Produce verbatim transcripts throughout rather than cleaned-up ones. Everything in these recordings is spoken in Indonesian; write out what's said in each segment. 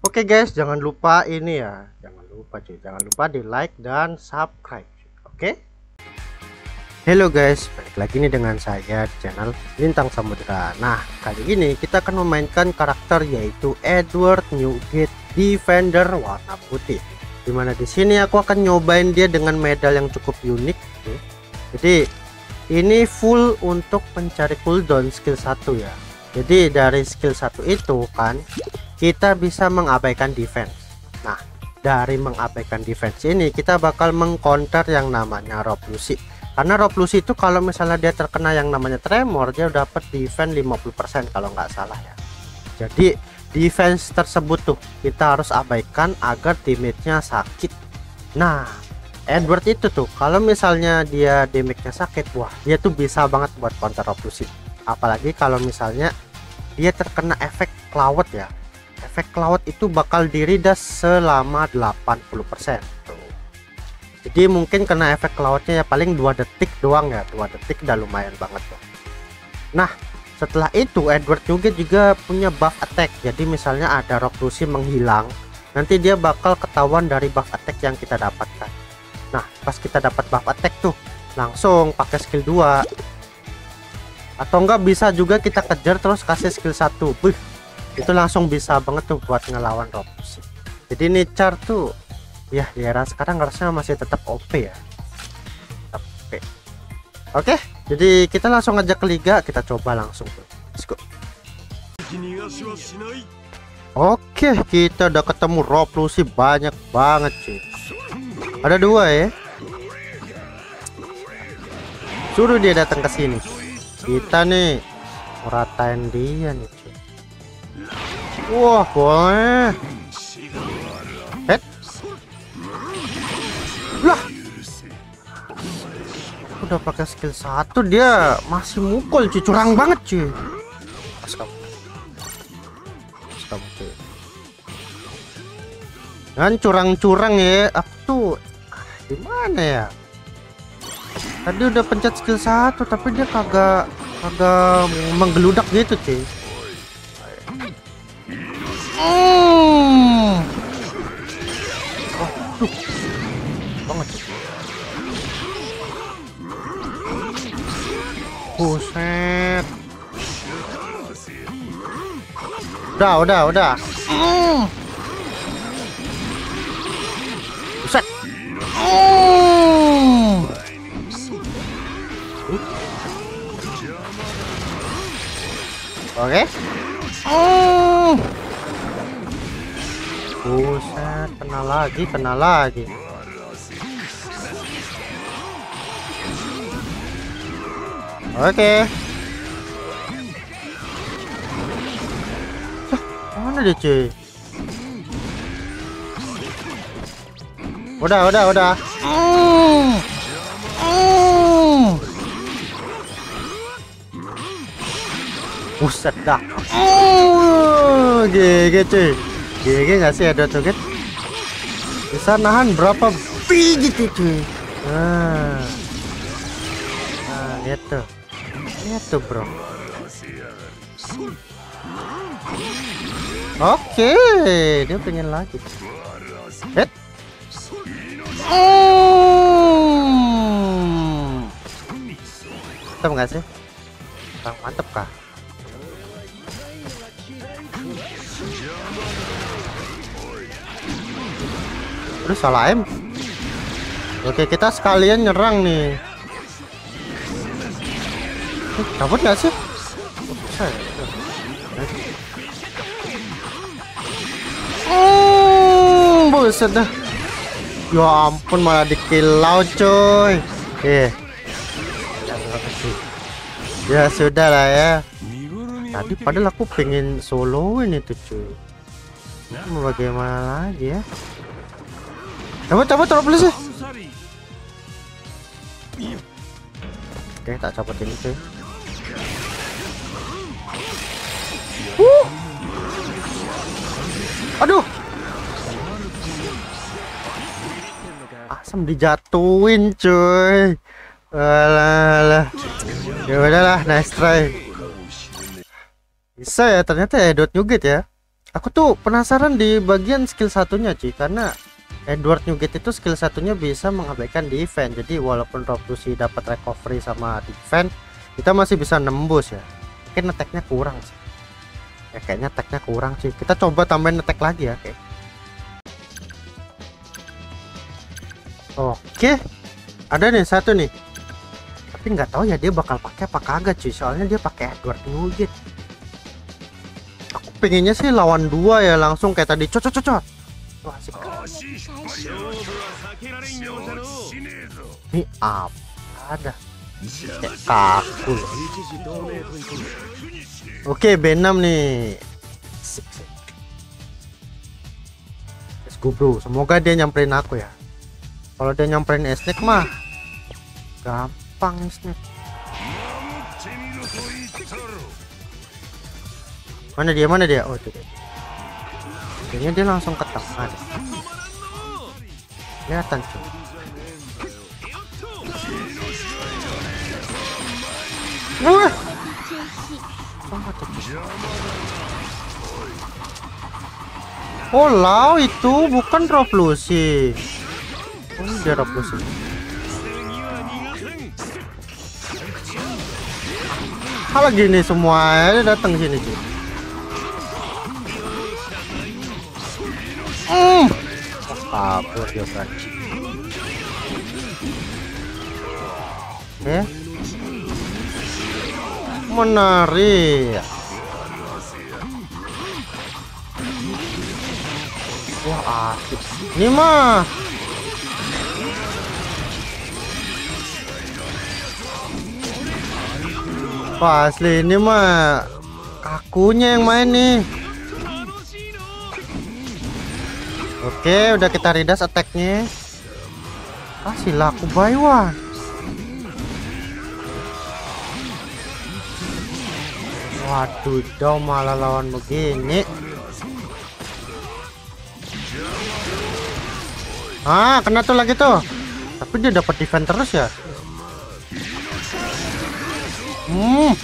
Oke guys, jangan lupa ini ya, jangan lupa cuy, jangan lupa di like dan subscribe. Oke? Halo guys, balik lagi nih dengan saya di channel Lintang Samudra. Nah, kali ini kita akan memainkan karakter yaitu Edward Newgate Defender warna putih. Dimana di sini aku akan nyobain dia dengan medal yang cukup unik. Oke. Jadi ini full untuk mencari cooldown skill satu ya. Jadi dari skill satu itu kan kita bisa mengabaikan defense. Nah, dari mengabaikan defense ini kita bakal mengcounter yang namanya Rob Lucy. Karena Rob Lucy itu kalau misalnya dia terkena yang namanya tremor, dia dapat defense lima puluh persen kalau nggak salah ya. Jadi defense tersebut tuh kita harus abaikan agar teammate-nya sakit. Nah, Edward itu tuh kalau misalnya dia damage-nya sakit, wah dia tuh bisa banget buat counter Rob Lucy. Apalagi kalau misalnya dia terkena efek cloud ya. Efek cloud itu bakal diridas selama delapan puluh persen tuh. Jadi mungkin kena efek cloudnya ya paling dua detik doang ya, dua detik udah lumayan banget tuh. Nah, setelah itu Edward Newgate juga punya buff attack. Jadi misalnya ada Rob Lucy menghilang, nanti dia bakal ketahuan dari buff attack yang kita dapatkan. Nah, pas kita dapat buff attack tuh langsung pakai skill dua. Atau enggak bisa juga kita kejar terus kasih skill satu. Buh, itu langsung bisa banget tuh buat ngelawan Rob Lucy. Jadi ini char tuh ya di era sekarang harusnya masih tetap O P ya. Oke. Oke, jadi kita langsung aja ke liga, kita coba langsung tuh. Let's go. Oke, kita udah ketemu Rob Lucy banyak banget cuy. Ada dua ya. Suruh dia datang ke sini. Kita nih meratain dia nih cuy. Wah, boleh. Head. Lah. Udah pakai skill satu dia masih mukul cuy, curang banget cuy. Pas kamu. Pas kamu cuy. Dan curang-curang ya. Apa tuh? Gimana ya? Tadi udah pencet skill satu tapi dia kagak kagak menggeludak gitu cuy. Hmm. Oh, tuh. Banget. Buset. Udah, udah, udah. Hmm. Buset. Hmm. Oke. Hmm. Buset, kena lagi, kena lagi. Oke. Hah, mana dia cuy? Udah, udah, udah. Mm. Mm. Buset dah. Mm. G G cuy. G G nggak sih ada tuh, bisa nahan berapa biji tuh cuy. Nah, nah lihat tuh. Lihat tuh bro. Oke, dia pengen lagi. Hit. Hmm. Mantap nggak sih? Bang, mantep kah? Terus salah aim. Oke, kita sekalian nyerang nih. Eh, cabut nggak sih? Hmm, buset dah. Ya ampun, malah di kill out coy. Eh. Ya sudah lah ya. Tadi padahal aku pengen soloin itu cuy. Mau bagaimana lagi ya? Cabut, cabut, cabut sih. Oke, tak cabut ini cuy. Uh. Aduh. Asam dijatuhin cuy. Alah, ya udahlah, nice try. Bisa ya ternyata ya Edward Newgate ya. Aku tuh penasaran di bagian skill satunya cuy, karena Edward Nugget itu skill satunya bisa mengabaikan defense. Jadi walaupun Rob Lucy dapat recovery sama defense, kita masih bisa nembus ya. Mungkin attack-nya kurang sih. Ya kayaknya attack-nya kurang sih. Kita coba tambahin attack lagi ya, oke. Oke. Ada nih satu nih. Tapi nggak tahu ya dia bakal pakai apa kagak cuy. Soalnya dia pakai Edward Nugget. Aku pengennya sih lawan dua ya langsung kayak tadi. Cocot cocot. Wah, asik. Ini apa ada kayak kaku. Oke, B enam nih. Let's go bro, semoga dia nyamperin aku ya. Kalau dia nyamperin Snake mah gampang Snake. Mana dia, mana dia? Oh itu dia. Kayaknya dia langsung ke tengah deh. Kelihatan cuy. Wah. Oh lau itu bukan Rob Lucy. Oh dia Rob Lucy. Kalau gini semua datang sini cuy. Hmm. Kabur dia kan. Eh. Menarik. Wah asik. Ini mah. Wah asli ini mah kakunya yang main nih. Oke, udah kita redas attack-nya. Kasih laku buy one. Waduh, dong malah lawan begini. Ah, kena tuh lagi tuh. Tapi dia dapat defense terus ya. Hmm.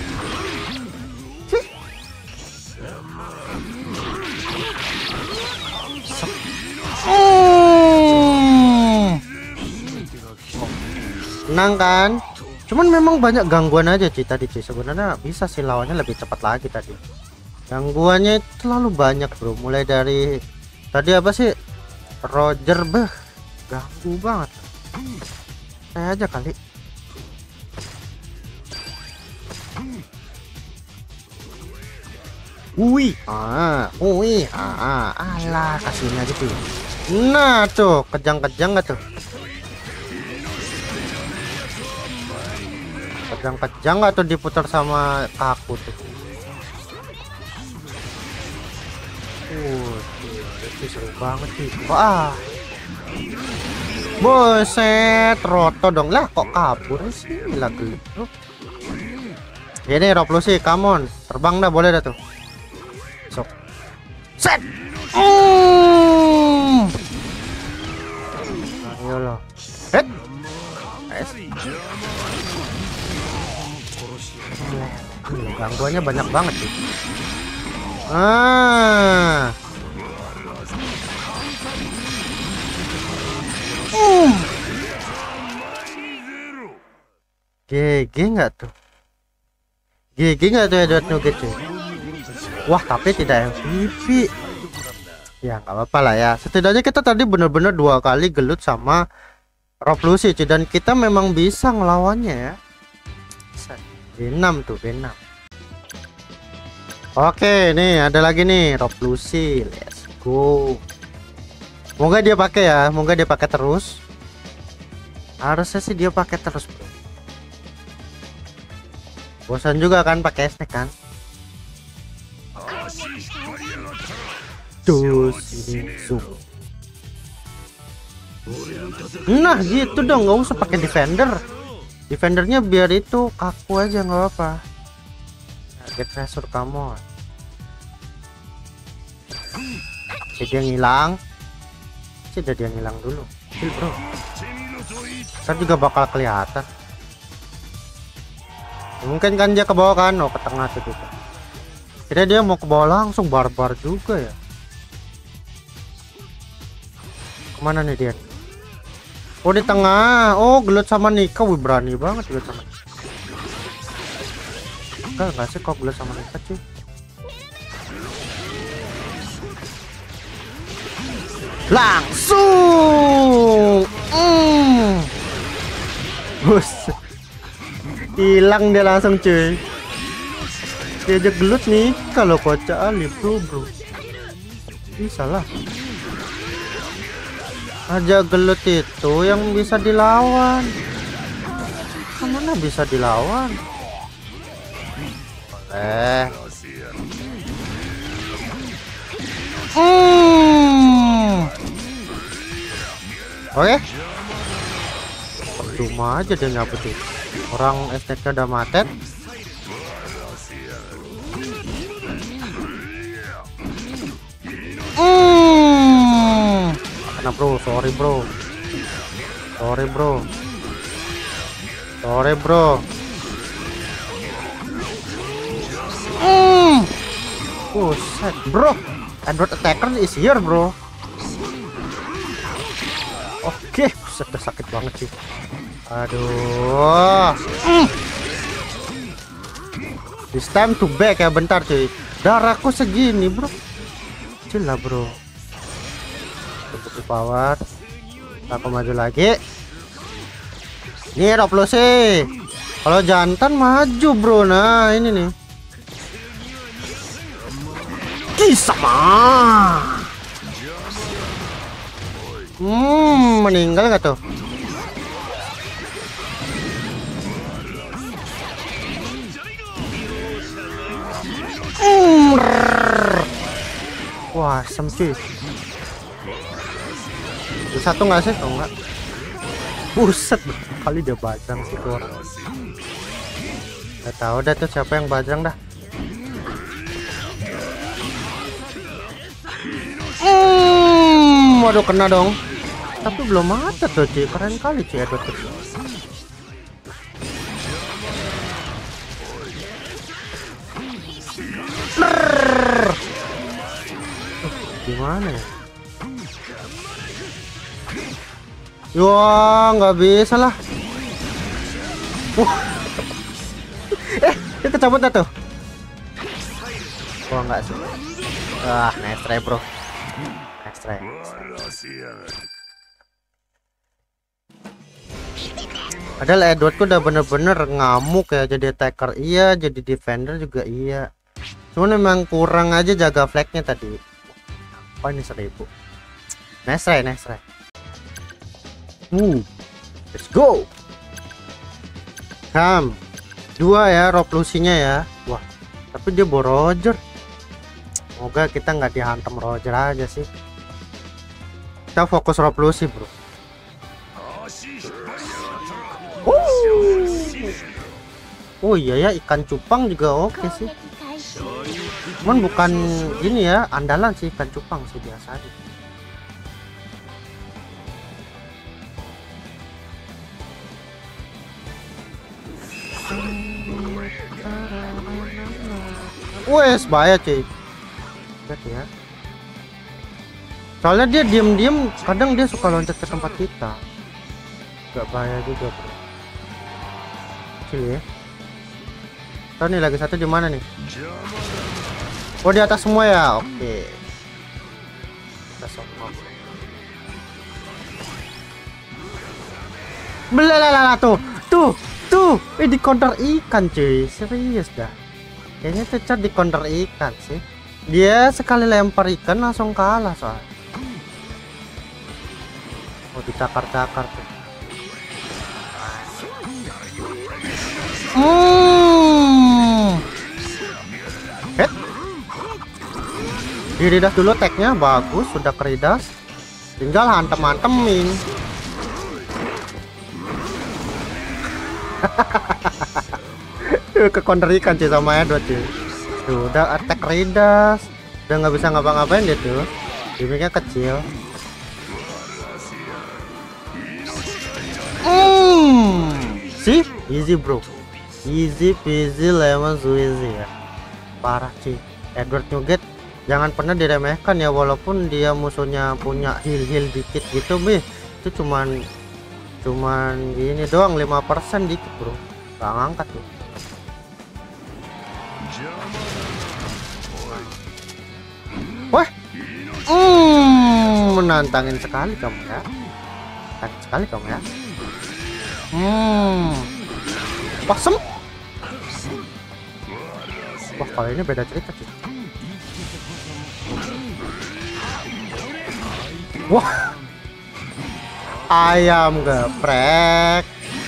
Hmm. Menang kan? Cuman memang banyak gangguan aja cuy tadi cuy. Sebenarnya bisa sih lawannya lebih cepat lagi tadi. Gangguannya itu terlalu banyak bro. Mulai dari tadi apa sih? Roger beh. Ganggu banget. Saya aja kali. Wih, ah, wih, ah, alah kasihnya gitu. Nah tuh, kejang-kejang nggak tuh? Kejang-kejang nggak tuh diputar sama aku tuh? Uh, itu seru banget sih. Wah, boset, roto dong lah. Kok kabur sih? Lagi tuh. Ini Rob Lucy, come on, terbang dah boleh dah tuh. Sok. Set. Mm. Ayo lo. Set. Es. Gangguannya banyak banget sih. Ah. Uh. G G nggak tuh? G G nggak tuh Edward Nugget cuy? Wah tapi tidak M V P. Ya nggak apa-apa lah ya. Setidaknya kita tadi bener-bener dua kali gelut sama Rob Lucy cuy. Dan kita memang bisa ngelawannya ya. B enam tuh B enam. Oke nih ada lagi nih Rob Lucy. Let's go. Moga dia pakai ya. Moga dia pakai terus. Harusnya sih dia pakai terus bro. Bosan juga kan pakai snack kan. Tuh sini zoom. Nah gitu dong, nggak usah pakai defender. Defendernya biar itu kaku aja nggak apa-apa. Nah, get treasure kamu. Jadi dia ngilang. Sudah dia ngilang dulu. Kill bro. Ntar juga bakal kelihatan. Mungkin kan dia ke bawah kan, oh ke tengah tuh kita. Kira dia mau ke bawah langsung, barbar juga ya. Kemana nih dia? Oh di tengah. Oh gelut sama Nika. Wih berani banget gelut sama Nika. Enggak nggak sih kok gelut sama Nika cuy. Langsung. Mm. Buset. Hilang dia langsung cuy. Diajak gelut nih kalau kocak Ali bro bro. Bisa lah. Aja gelut itu yang bisa dilawan. Kemana bisa dilawan? Boleh. Hmm. Oke. Cuma aja dia nyabut tuh. Orang S T K udah matet. Hmm. Karena bro, sorry bro. Sorry bro. Sorry bro. Hmm. Buset, bro. Android attacker is here, bro. Oke, buset, udah sakit banget sih. Aduh. Mm. This time to back ya, bentar cuy. Darahku segini, bro. Cila, bro. Cukup power. Aku maju lagi. Ini Rob sih. Kalau jantan maju, bro. Nah, ini nih. Kisama. Hmm, meninggal nggak tuh? Mm. Wah, sempit. Satu nggak sih? Oh enggak. Buset, kali dia bajang sih tuh orang. Gak tahu dah tuh siapa yang bajang dah. Hmm, waduh kena dong. Tapi belum mati tuh cuy, keren kali cuy Edward tuh. Uh, gimana ya? Wah, nggak bisa lah. Uh. Eh, dia kecabut dah tuh. Wah, nggak sih. Ah, nice try bro. Nice try. Padahal Edwardku udah bener-bener ngamuk ya, jadi attacker iya, jadi defender juga iya. Cuman memang kurang aja jaga flagnya tadi. Apa ini seribu? Nice try, nice try. Uh, let's go. Kam dua ya Rob Lucy-nya ya. Wah, tapi dia bawa Roger. Semoga kita nggak dihantam Roger aja sih. Kita fokus Rob Lucy bro. Uh. Oh iya ya, ikan cupang juga oke okay sih. Cuman bukan ini ya, andalan sih ikan cupang sih biasa aja. Wes bahaya cuy. Lihat ya. Soalnya dia diem-diem, kadang dia suka loncat ke tempat kita. Gak bahaya juga bro. Kecil ya. Tahu nih lagi satu di mana nih? Oh di atas semua ya. Oke. Atas semua. Belalala tuh, tuh, tuh. Eh di counter ikan cuy. Serius dah. Kayaknya Cecat di counter ikan sih. Dia sekali lempar ikan langsung kalah soal. Oh dicakar-cakar tuh. Hmm. Hit. Diridas dulu tagnya bagus, sudah keridas. Tinggal hantem-hantemin. Ke counter ikan sih sama Edward cuy. Tuh udah attack keridas. Udah nggak bisa ngapa-ngapain dia tuh. Gimiknya kecil. Hmm. Sih, easy bro. Easy peasy lemon squeezy ya. Parah sih. Edward Nugget jangan pernah diremehkan ya, walaupun dia musuhnya punya heal-heal dikit gitu beh, itu cuman cuman ini doang lima persen dikit bro, gak ngangkat tuh. Wah, hmm, menantangin sekali kamu ya, menantangin sekali kamu ya. Hmm, pasem. Wah, kalau ini beda cerita sih. Wah, ayam geprek.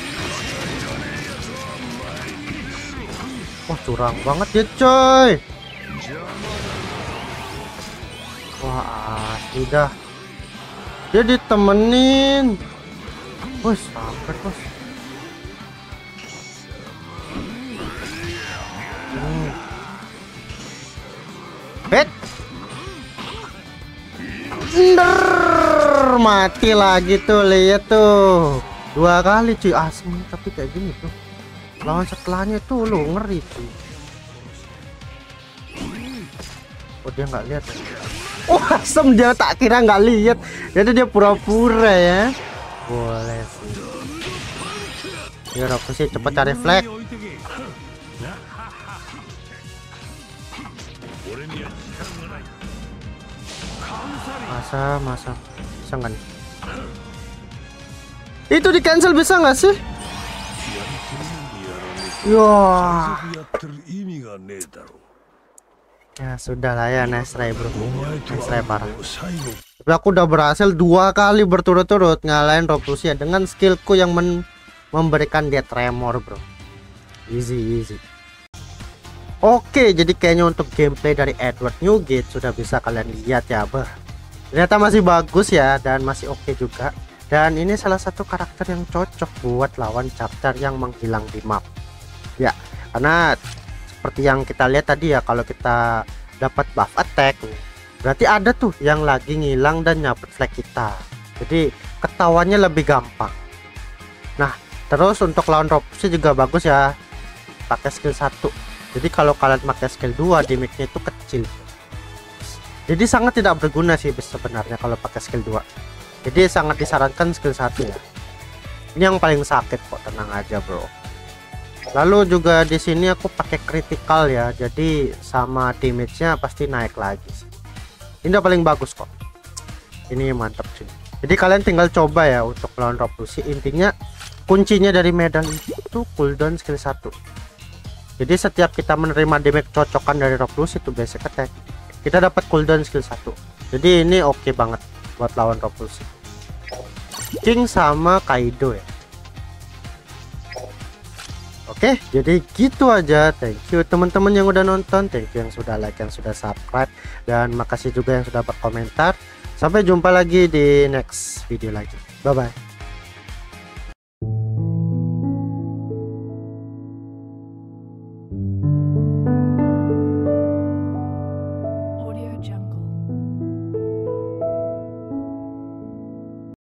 Wah, curang banget ya coy. Wah, sudah dia ditemenin. Bos, sampai bos. Hmm. Bet. Nder, mati lagi tuh, lihat tuh. Dua kali cuy, asem tapi kayak gini tuh. Lawan setelahnya tuh lo ngeri cuy. Oh, dia nggak lihat. Oh, asem, dia tak kira nggak lihat. Jadi dia pura-pura ya. Boleh sih. Biar aku sih cepet cari flag. Masa, masa, bisa nggak nih? Itu di cancel bisa nggak sih? Wah. Ya sudah lah ya, nice try bro, nice try parah. Tapi aku udah berhasil dua kali berturut-turut ngalahin Rob Lucia dengan skillku yang men memberikan dia tremor bro. Easy easy. Oke, jadi kayaknya untuk gameplay dari Edward Nugget sudah bisa kalian lihat ya, bah. Ternyata masih bagus ya, dan masih oke juga. Dan ini salah satu karakter yang cocok buat lawan chapter yang menghilang di map. Ya, karena seperti yang kita lihat tadi ya, kalau kita dapat buff attack, berarti ada tuh yang lagi ngilang dan nyabut flag kita. Jadi ketahuannya lebih gampang. Nah, terus untuk lawan Robsi juga bagus ya, pakai skill satu. Jadi kalau kalian pakai skill dua, damage-nya itu kecil. Jadi sangat tidak berguna sih sebenarnya kalau pakai skill dua. Jadi sangat disarankan skill satu ya. Ini yang paling sakit kok, tenang aja bro. Lalu juga di sini aku pakai critical ya, jadi sama damage-nya pasti naik lagi sih. Ini udah paling bagus kok. Ini mantap sih. Jadi kalian tinggal coba ya untuk melawan Rob Lucy. Intinya kuncinya dari medan itu cooldown skill satu. Jadi setiap kita menerima damage cocokan dari Rob Lucy itu basic attack, kita dapat cooldown skill satu. Jadi ini oke okay banget buat lawan Rob Lucy. King sama Kaido ya. Oke, jadi gitu aja. Thank you teman-teman yang udah nonton, thank you yang sudah like, yang sudah subscribe, dan makasih juga yang sudah berkomentar. Sampai jumpa lagi di next video lagi. Bye bye.